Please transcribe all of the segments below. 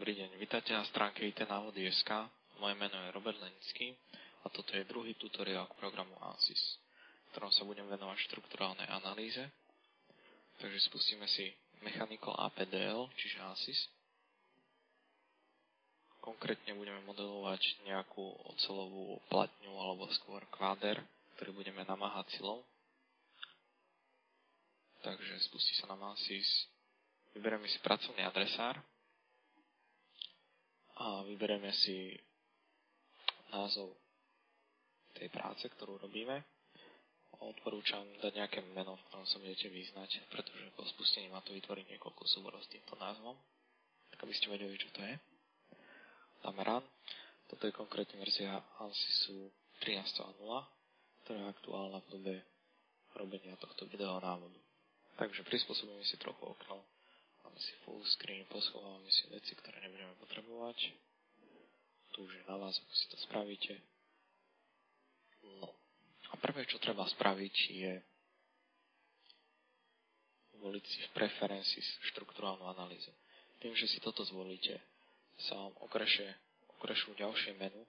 Dobrý deň, vítajte na stránke IT-návody.sk. Moje meno je Robert Lenický a toto je druhý tutoriál k programu ANSYS, v ktorom sa budem venovať štrukturálnej analýze. Takže spustíme si Mechanical APDL, čiže ANSYS. Konkrétne budeme modelovať nejakú oceľovú platňu alebo skôr kváder, ktorý budeme namáhať silou. Takže spustí sa nám ANSYS. Vyberieme si pracovný adresár a vyberieme si názov tej práce, ktorú robíme. Odporúčam dať nejaké meno, v ktorom sa budete vyznať, pretože po spustení má to vytvoriť niekoľko súborov s týmto názvom, tak aby ste vedeli, čo to je. Dáme run. Toto je konkrétne verzia ANSYSu 13.0, ktorá je aktuálna v dobe robenia tohto videonávodu. Takže prispôsobíme si trochu okno. Máme si full screen, poschovávame si veci, ktoré nebudeme potrebovať. Tu už je na vás, ako si to spravíte. No. A prvé, čo treba spraviť, je voliť si v preferences štruktúrálnu analýzu. Tým, že si toto zvolíte, sa vám okrešú ďalšie menu,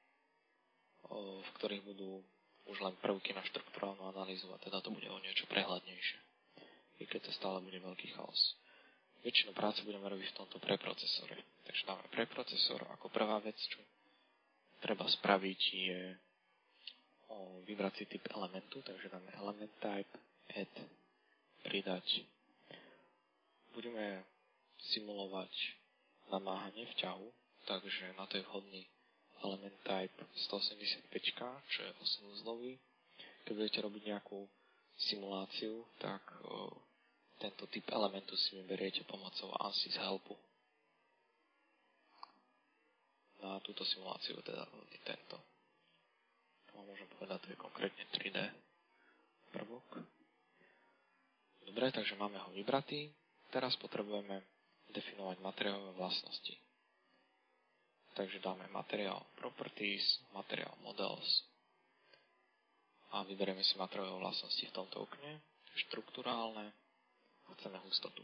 v ktorých budú už len prvky na štruktúrálnu analýzu a teda to bude o niečo prehľadnejšie. I keď to stále bude veľký chaos. Väčšinu práce budeme robiť v tomto preprocesore. Takže dáme preprocesor ako prvá vec, čo treba spraviť je vybrať si typ elementu, takže dáme element type, add, pridať. Budeme simulovať namáhanie v ťahu, takže na to je vhodný element type 185, čo je 8-uzlový. Keď budete robiť nejakú simuláciu, tak tento typ elementu si vyberiete pomocou ANSYS helpu. Na túto simuláciu teda tento. To môžem povedať, to je konkrétne 3D prvok. Dobre, takže máme ho vybratý. Teraz potrebujeme definovať materiálové vlastnosti. Takže dáme materiál properties, materiál models a vyberieme si materiálové vlastnosti v tomto okne. Štruktúrálne. Chceme hustotu.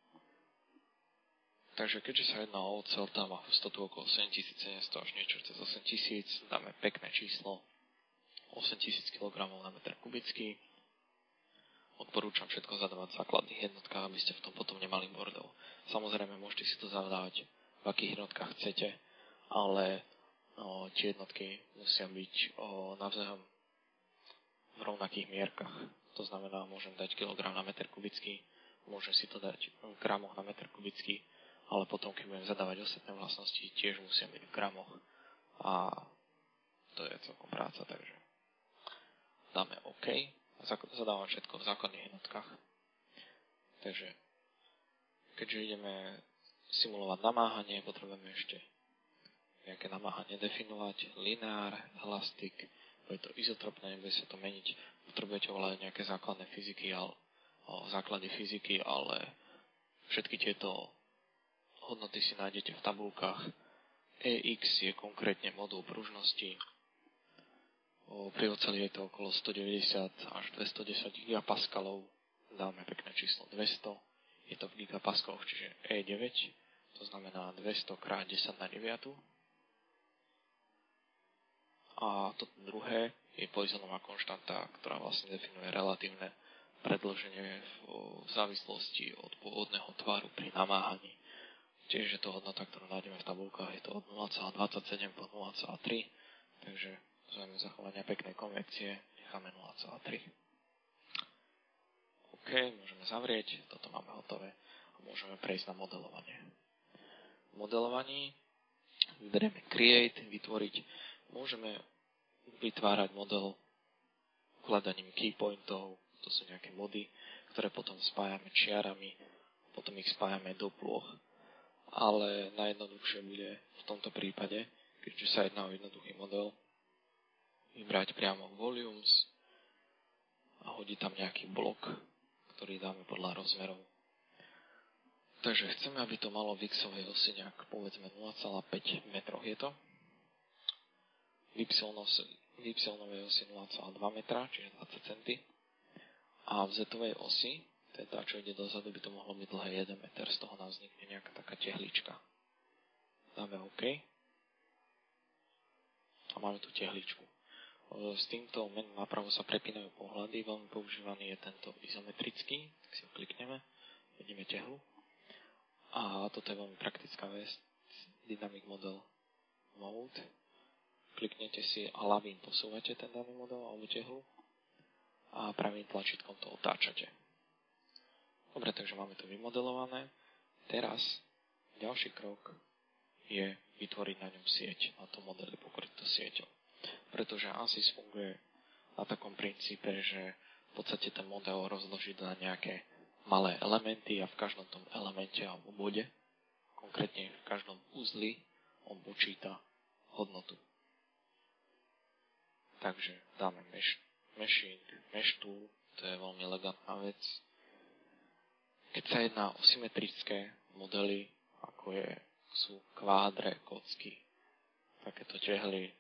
Takže keďže sa jedná o oceľ, tam má hustotu okolo 7700 až niečo cez 8000, dáme pekné číslo 8000 kg na meter kubický. Odporúčam všetko zadávať v základných jednotkách, aby ste v tom potom nemali bordel. Samozrejme, môžete si to zadávať v akých jednotkách chcete, ale tie jednotky musia byť navzájom v rovnakých mierkach. To znamená, môžem dať kilogram na meter kubický, môžem si to dať v gramoch na meter kubický, ale potom, keď budem zadávať ostatné vlastnosti, tiež musia byť v gramoch. A to je celkom práca, takže dáme OK. Zadávam všetko v základných jednotkách. Takže, keďže ideme simulovať namáhanie, potrebujeme ešte nejaké namáhanie definovať. Lineár, elastik, bude to izotropné, nebude sa to meniť. Potrebujete volať nejaké základné fyziky, základy fyziky, ale všetky tieto hodnoty si nájdete v tabulkách. EX je konkrétne modul pružnosti. Pri oceli je to okolo 190 až 210 gigapaskalov. Dáme pekné číslo 200. Je to v gigapaskaloch, čiže E9. To znamená 200 krát 10 na 9. A to druhé je Poissonová konštanta, ktorá vlastne definuje relatívne predĺženie v závislosti od pôvodného tvaru pri namáhaní. Tiež je to hodnota, ktorú nájdeme v tabulkách, je to od 0,27 po 0,3, takže zvojme zachovania peknej konvekcie, necháme 0,3. OK, môžeme zavrieť, toto máme hotové a môžeme prejsť na modelovanie. V modelovaní vyberieme Create, vytvoriť, môžeme vytvárať model ukladaním keypointov. To sú nejaké body, ktoré potom spájame čiarami, potom ich spájame do plôch. Ale najjednoduchšie bude v tomto prípade, keďže sa jedná o jednoduchý model, vybrať priamo volumes a hodiť tam nejaký blok, ktorý dáme podľa rozmerov. Takže chceme, aby to malo v x-ovej osi nejak, povedzme 0,5 metroch je to. V y-ovej osi 0,2 metra, čiže 20 cm. A v z-ovej osi, teda čo ide dozadu, by to mohlo byť dlhé 1 meter, z toho nám vznikne nejaká taká tehlička. Dáme OK. A máme tu tehličku. S týmto menom napravo sa prepínajú pohľady. Veľmi používaný je tento izometrický. Tak si ho klikneme. Vidíme tehlu. A toto je veľmi praktická vec. Dynamic Model Mode. Kliknete si a ľavým posúvate ten daný model alebo tehlu. A pravým tlačítkom to otáčate. Dobre, takže máme to vymodelované. Teraz ďalší krok je vytvoriť na ňom sieť, na tom modeli pokryť to sieťou. Pretože ANSYS funguje na takom princípe, že v podstate ten model rozloží na nejaké malé elementy a v každom tom elemente alebo bode, konkrétne v každom uzli, on počíta hodnotu. Takže dáme mesh tool, to je veľmi elegantná vec. Keď sa jedná o symetrické modely, ako sú kvádre, kocky, takéto tehly,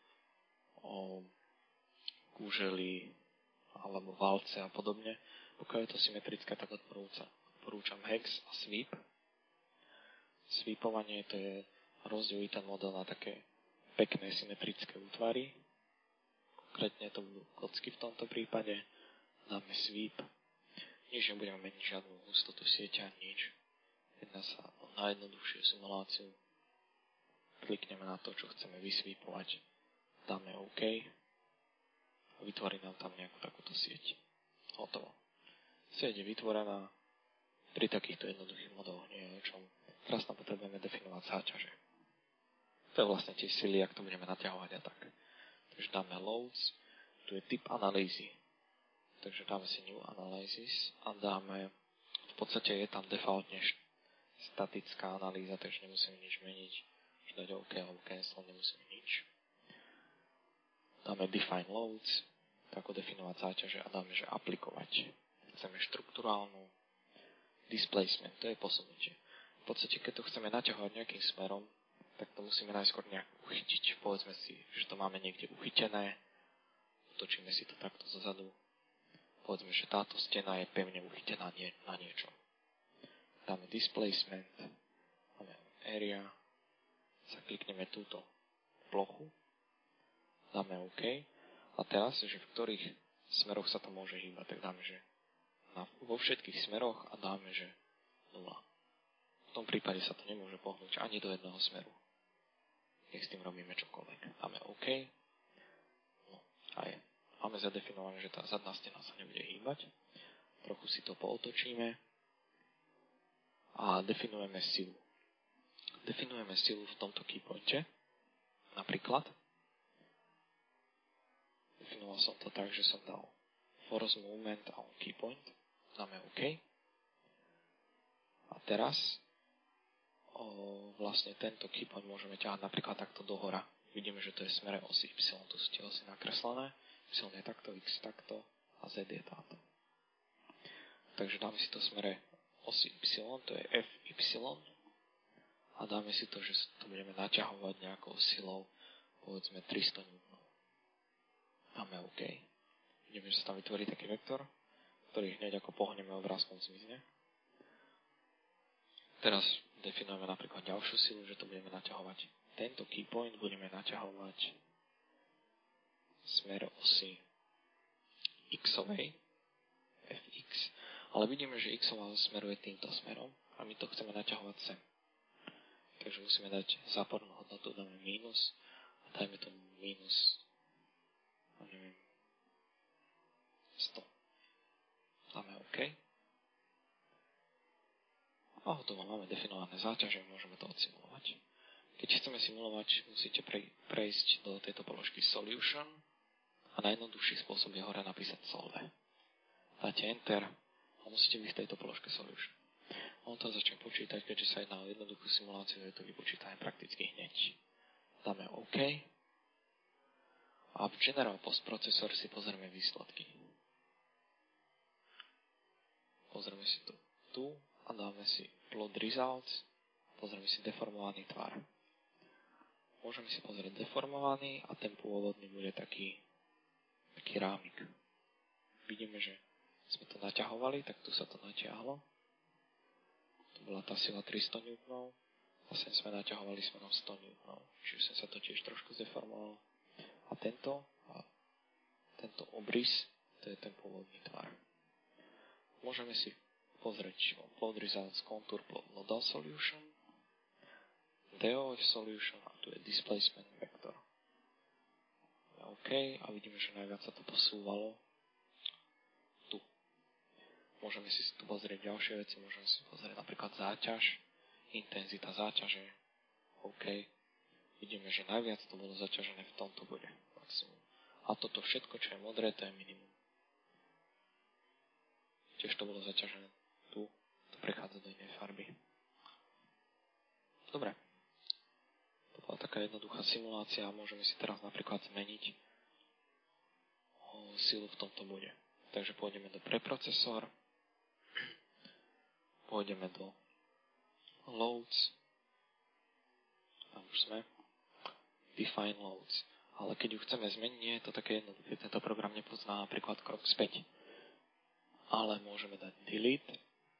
kúžely alebo valce a podobne, pokiaľ je to symetrické, tak odporúčam hex a sweep. Sweepovanie to je rozdeliť ten model na také pekné symetrické útvary. Konkrétne to budú kocky v tomto prípade. Dáme sweep. Nič nebudeme meniť žiadnu hustotu sieťa, nič. Jedná sa o najjednoduchšiu simuláciu. Klikneme na to, čo chceme vysweepovať. Dáme OK. A vytvorí nám tam nejakú takúto sieť. Hotovo. Sieť je vytvorená. Pri takýchto jednoduchých modeloch nie je o čom. Teraz tam potrebujeme definovať záťaže. To je vlastne tie sily, ak to budeme naťahovať a tak. Takže dáme loads. Tu je typ analýzy. Takže dáme si new analysis a dáme, v podstate je tam defaultne statická analýza, takže nemusíme nič meniť. Už dať OK alebo cancel, nemusíme nič. Dáme define loads, ako definovať záťaže a dáme, že aplikovať. Chceme štruktúrálnu displacement, to je posunutie. V podstate, keď to chceme naťahovať nejakým smerom, tak to musíme najskôr nejak uchytiť. Povedzme si, že to máme niekde uchytené, otočíme si to takto zozadu. Povedzme, že táto stena je pevne uchytená na niečom. Dáme displacement, máme area, sa klikneme túto plochu, dáme OK a teraz, že v ktorých smeroch sa to môže hýbať, tak dáme, že vo všetkých smeroch a dáme, že 0. V tom prípade sa to nemôže pohnúť ani do jedného smeru. Nech s tým robíme čokoľvek. Dáme OK. No, a je. Máme zadefinované, že tá zadná stena sa nebude hýbať. Trochu si to pootočíme. A definujeme silu. Definujeme silu v tomto keypointe. Napríklad. Definoval som to tak, že som dal force movement a keypoint. Dáme OK. A teraz vlastne tento keypoint môžeme ťahať napríklad takto dohora. Vidíme, že to je v smere osy Y. Tu sú tie osy nakreslené. Y je takto, X takto a Z je táto. Takže dáme si to v smere osy Y, to je FY. A dáme si to, že to budeme naťahovať nejakou silou, povedzme 300 N. Dáme OK. Vidíme, že sa tam vytvorí taký vektor, ktorý hneď ako pohneme obrázkom zmizne. Teraz definujeme napríklad ďalšiu silu, že to budeme naťahovať. Tento keypoint budeme naťahovať smer osy x-ovej, fx, ale vidíme, že x-ová smeruje týmto smerom a my to chceme naťahovať sem. Takže musíme dať zápornú hodnotu, dáme mínus a dajme tomu mínus 100. Dáme OK. A hotovo, máme definované záťaže, môžeme to odsimulovať. Keď chceme simulovať, musíte prejsť do tejto položky Solution a najjednoduchší spôsob je hore napísať Solve. Dáte Enter a musíte byť v tejto položke Solution. On to začne počítať, keďže sa jedná o jednoduchú simuláciu, je to vypočítané prakticky hneď. Dáme OK a v General Post Processor si pozrieme výsledky. Pozrieme si to tu a dáme si Plot Results, pozrieme si deformovaný tvar. Môžeme si pozrieť deformovaný a ten pôvodný bude taký rámik. Vidíme, že sme to naťahovali, tak tu sa to natiahlo. To bola tá sila 300 N. A sem sme naťahovali smerom 100 N. Čiže sem sa to tiež trošku zdeformovalo. A tento obrys, to je ten pôvodný tvar. Môžeme si pozrieť plot results, contour plot, nodal solution, DOF solution a tu je displacement vector. OK, a vidíme, že najviac sa to posúvalo tu. Môžeme si tu pozrieť ďalšie veci, môžeme si pozrieť napríklad záťaž, intenzita záťaže. OK, vidíme, že najviac to bolo zaťažené v tomto bode, maximum. A toto všetko, čo je modré, to je minimum. Tiež to bolo zaťažené tu, to prechádza do inej farby. Dobre. To bola taká jednoduchá simulácia a môžeme si teraz napríklad zmeniť silu v tomto bode. Takže pôjdeme do preprocesor, pôjdeme do loads, tam už sme, define loads. Ale keď ju chceme zmeniť, nie je to také jednoduché. Tento program nepozná napríklad krok späť. Ale môžeme dať delete,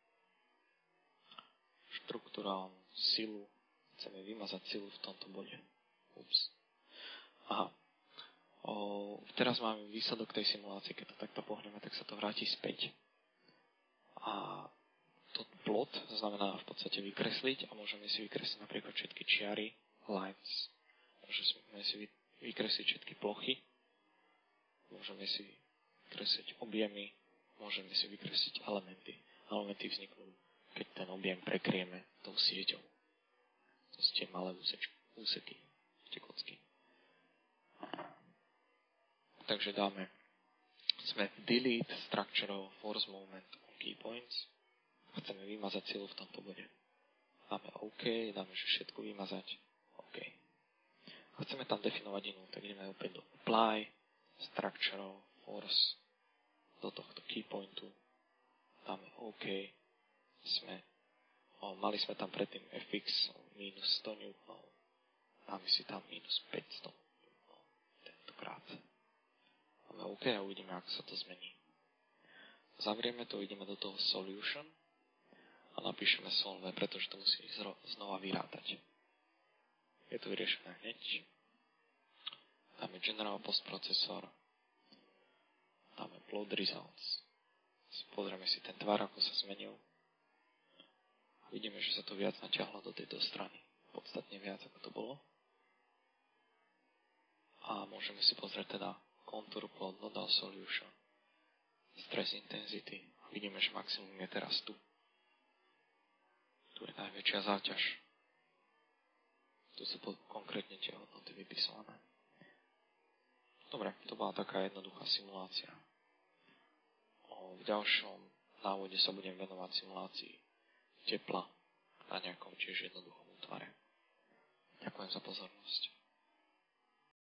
štruktúrálnu silu, chceme vymazať silu v tomto bode. Ups. Aha. Teraz máme výsledok tej simulácie, keď to takto pohneme, tak sa to vráti späť. A to plot znamená v podstate vykresliť a môžeme si vykresliť napríklad všetky čiary, lines. Môžeme si vykresliť všetky plochy, môžeme si vykresliť objemy, môžeme si vykresliť elementy. Elementy vzniknú, keď ten objem prekrieme tou sieťou. To sú tie malé úseky, tie kocky. Takže sme delete structural force moment on key points. Chceme vymazať silu v tomto bode. Dáme OK, dáme, že všetko vymazať. OK. Chceme tam definovať inú, tak ideme opäť do apply, structural force, do tohto key pointu. Dáme OK. Mali sme tam predtým fx minus 100 N. Dáme si tam minus 500 N. Tentokrát. Dáme OK a uvidíme, ako sa to zmení. Zavrieme to, ideme do toho solution a napíšeme solve, pretože to musí znova vyrátať. Je to vyriešené hneď. Dáme general postprocessor. Dáme plot results. Pozrieme si ten tvar, ako sa zmenil. Vidíme, že sa to viac natiahlo do tejto strany. Podstatne viac, ako to bolo. A môžeme si pozrieť teda contour plot, nodal solution, stress intensity. Vidíme, že maximum je teraz tu. Tu je najväčšia záťaž. Tu sú konkrétne tie hodnoty vypísané. Dobre, to bola taká jednoduchá simulácia. V ďalšom návode sa budem venovať simulácii tepla na nejakom tiež jednoduchom útvare. Ďakujem za pozornosť.